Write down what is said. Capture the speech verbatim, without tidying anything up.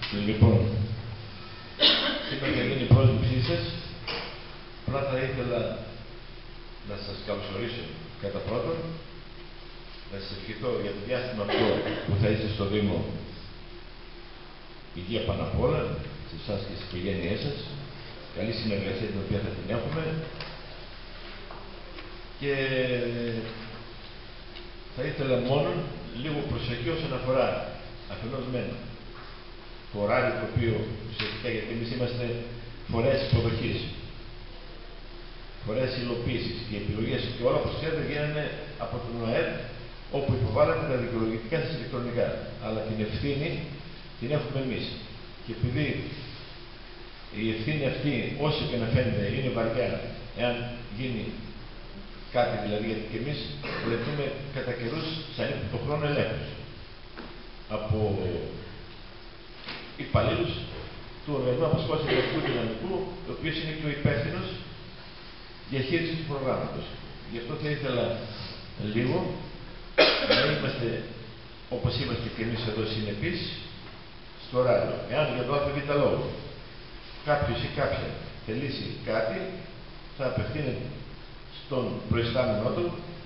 Λοιπόν, σήμερα γίνει η πρόσληψή σας. Απλά θα ήθελα να σας καλωσορίσω κατά πρώτον, να σας ευχηθώ για το διάστημα αυτό που θα είστε στο Δήμο υγεία πάνω απ' όλα, σε εσάς και στις οικογένειές σας, καλή συνεργασία την οποία θα την έχουμε και θα ήθελα μόνο λίγο προσοχή όσον αφορά αφενός μένα το ωράριο το οποίο ουσιαστικά, γιατί εμείς είμαστε φορές υποδοχής, φορές υλοποίησης και οι επιλογές και όλα όπως ξέρετε γίνανε από τον ΟΕΠ, όπου υποβάλλατε τα δικαιολογητικά σας ηλεκτρονικά. Αλλά την ευθύνη την έχουμε εμείς. Και επειδή η ευθύνη αυτή, όσο και να φαίνεται, είναι βαριά, εάν γίνει κάτι δηλαδή, γιατί και εμείς βρεθούμε κατά καιρούς σαν το χρόνο ελέγχους από υπαλλήλους του Οργανισμού Απασχόλησης Εργατικού Δυναμικού, ο οποίος είναι και ο υπεύθυνος διαχείρισης του προγράμματος. Γι' αυτό θα ήθελα λίγο να είμαστε, όπως είμαστε και εμείς εδώ συνεπείς, στο ωράριο. Εάν για το ΑΒ λόγο κάποιος ή κάποια θελήσει κάτι, θα απευθύνεται στον προϊστάμενό του